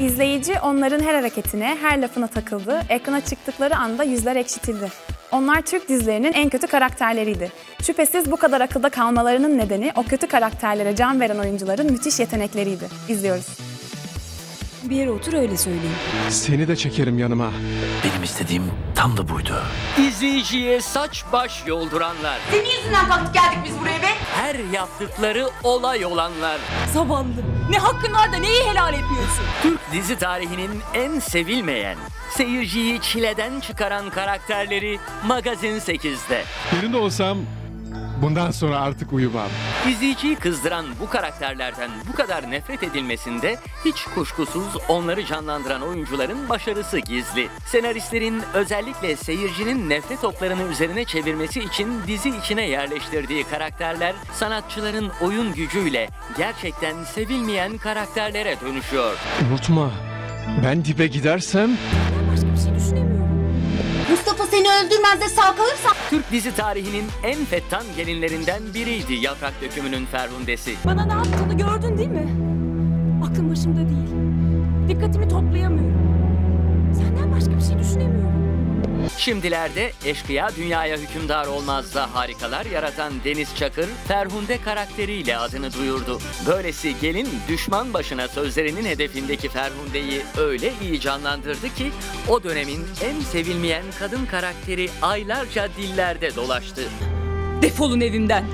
İzleyici onların her hareketine, her lafına takıldı. Ekrana çıktıkları anda yüzler ekşitildi. Onlar Türk dizilerinin en kötü karakterleriydi. Şüphesiz bu kadar akılda kalmalarının nedeni o kötü karakterlere can veren oyuncuların müthiş yetenekleriydi. İzliyoruz. Bir yere otur öyle söyleyeyim. Seni de çekerim yanıma. Benim istediğim tam da buydu. İzleyiciye saç baş yolduranlar. Senin yüzünden kalktık geldik biz buraya be. Her yaptıkları olay olanlar. Zavallı. Ne hakkın var da neyi helal etmiyorsun? Türk dizi tarihinin en sevilmeyen, seyirciyi çileden çıkaran karakterleri Magazin 8'de. Yerinde olsam bundan sonra artık uyumam. İzleyiciyi kızdıran bu karakterlerden bu kadar nefret edilmesinde hiç kuşkusuz onları canlandıran oyuncuların başarısı gizli. Senaristlerin özellikle seyircinin nefret oklarını üzerine çevirmesi için dizi içine yerleştirdiği karakterler sanatçıların oyun gücüyle gerçekten sevilmeyen karakterlere dönüşüyor. Unutma, ben dibe gidersem... Başka bir şey düşünemiyorum. Mustafa seni öldürmez de sağ kalırsan. Türk dizi tarihinin en fettan gelinlerinden biriydi Yaprak Dökümü'nün Ferhundesi. Bana ne yaptığını gördün değil mi? Aklım başımda değil. Dikkatimi toplayamıyorum. Senden başka bir şey düşünemiyorum. Şimdilerde eşkıya dünyaya hükümdar olmaz da harikalar yaratan Deniz Çakır, Ferhunde karakteriyle adını duyurdu. Böylesi gelin düşman başına sözlerinin hedefindeki Ferhunde'yi öyle iyi canlandırdı ki o dönemin en sevilmeyen kadın karakteri aylarca dillerde dolaştı. Defolun evimden.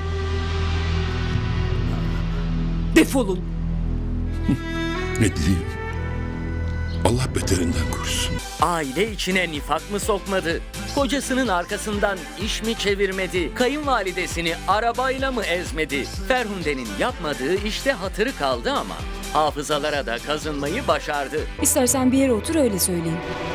Defolun. Ne diyeyim? Allah beterinden korusun. Aile içine nifak mı sokmadı? Kocasının arkasından iş mi çevirmedi? Kayınvalidesini arabayla mı ezmedi? Ferhunde'nin yapmadığı işte hatırı kaldı ama hafızalara da kazınmayı başardı. İstersen bir yere otur öyle söyleyeyim.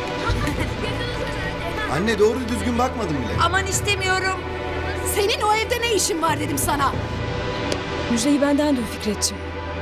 Anne doğru düzgün bakmadım bile. Aman istemiyorum. Senin o evde ne işin var dedim sana. Müjdeyi benden duy Fikretciğim.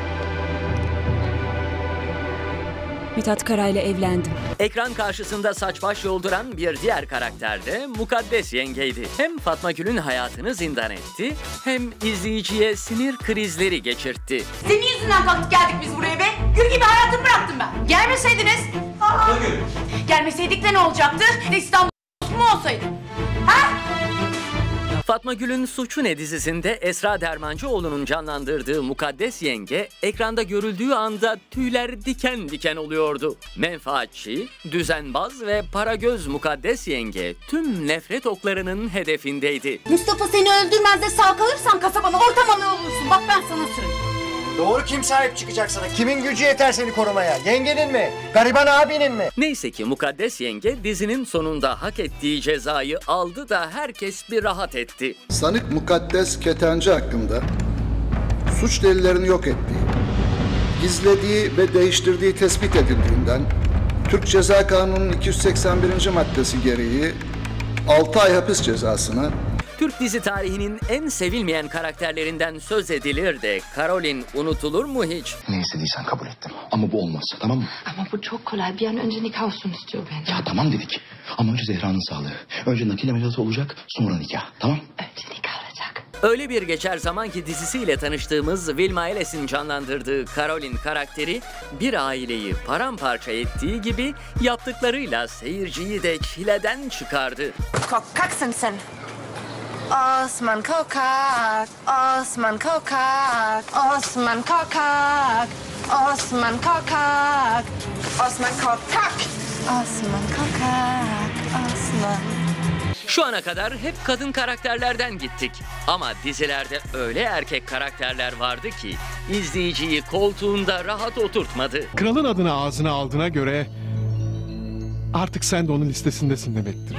Mithat Kara'yla evlendim. Ekran karşısında saç baş yolduran bir diğer karakter de Mukaddes Yenge'ydi. Hem Fatma Gül'ün hayatını zindan etti, hem izleyiciye sinir krizleri geçirtti. Senin yüzünden kalktık geldik biz buraya be. Gül gibi hayatımı bıraktım ben. Gelmeseydiniz. Gelmeseydik de ne olacaktı? İstanbul mu olsaydı? Ha? Fatma Gül'ün Suçu Ne dizisinde Esra Dermancıoğlu'nun canlandırdığı Mukaddes Yenge, ekranda görüldüğü anda tüyler diken diken oluyordu. Menfaatçi, düzenbaz ve paragöz Mukaddes Yenge tüm nefret oklarının hedefindeydi. Mustafa seni öldürmez de sağ kalırsan kasabana ortamalı olursun. Bak ben sana söyleyeyim. Doğru kim sahip çıkacak sana? Kimin gücü yeter seni korumaya? Yengenin mi? Gariban abinin mi? Neyse ki Mukaddes Yenge dizinin sonunda hak ettiği cezayı aldı da herkes bir rahat etti. Sanık Mukaddes Ketenci hakkında suç delillerini yok ettiği, gizlediği ve değiştirdiği tespit edildiğinden Türk Ceza Kanunu'nun 281. maddesi gereği 6 ay hapis cezasına, Türk dizi tarihinin en sevilmeyen karakterlerinden söz edilir de Karolin unutulur mu hiç? Ne istediysen kabul ettim. Ama bu olmaz, tamam mı? Ama bu çok kolay. Bir an önce nikah olsun istiyor bence. Ya tamam dedik. Ama önce Zehra'nın sağlığı. Önce nakil ameliyatı olacak, sonra nikah. Tamam? Önce nikah olacak. Öyle bir geçer zamanki dizisiyle tanıştığımız Wilma Eles'in canlandırdığı Karolin karakteri bir aileyi paramparça ettiği gibi yaptıklarıyla seyirciyi de çileden çıkardı. Korkaksın sen. Osman korkak, Osman korkak, Osman korkak, Osman korkak, Osman korkak, Osman korkak, Osman. Şu ana kadar hep kadın karakterlerden gittik. Ama dizilerde öyle erkek karakterler vardı ki izleyiciyi koltuğunda rahat oturtmadı. Kralın adını ağzına aldığına göre artık sen de onun listesindesin demektir.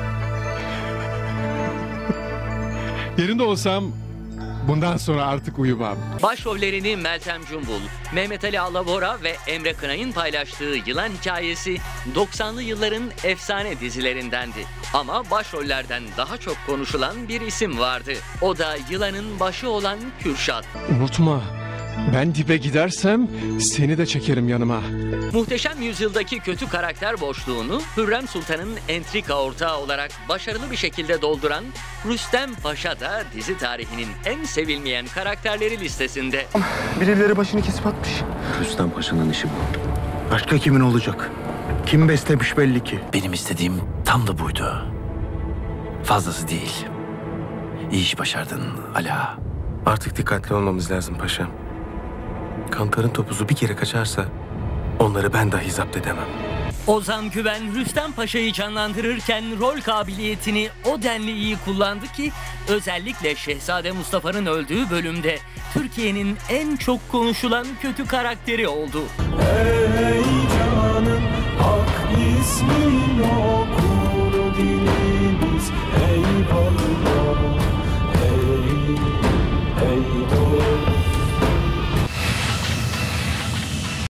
Yerinde olsam bundan sonra artık uyumam. Başrollerini Meltem Cumbul, Mehmet Ali Alabora ve Emre Kınay'ın paylaştığı Yılan Hikayesi 90'lı yılların efsane dizilerindendi. Ama başrollerden daha çok konuşulan bir isim vardı. O da Yılan'ın başı olan Kürşat. Unutma, ben dibe gidersem seni de çekerim yanıma. Muhteşem Yüzyıl'daki kötü karakter boşluğunu Hürrem Sultan'ın entrika ortağı olarak başarılı bir şekilde dolduran Rüstem Paşa da dizi tarihinin en sevilmeyen karakterleri listesinde. Birileri başını kesip atmış. Rüstem Paşa'nın işi bu. Başka kimin olacak? Kim beslemiş belli ki. Benim istediğim tam da buydu. Fazlası değil. İyi iş başardın Ala. Artık dikkatli olmamız lazım paşam. Kantar'ın topuzu bir kere kaçarsa onları ben dahi zapt edemem. Ozan Güven Rüstem Paşa'yı canlandırırken rol kabiliyetini o denli iyi kullandı ki özellikle Şehzade Mustafa'nın öldüğü bölümde Türkiye'nin en çok konuşulan kötü karakteri oldu. Ey canım, hak ismin o.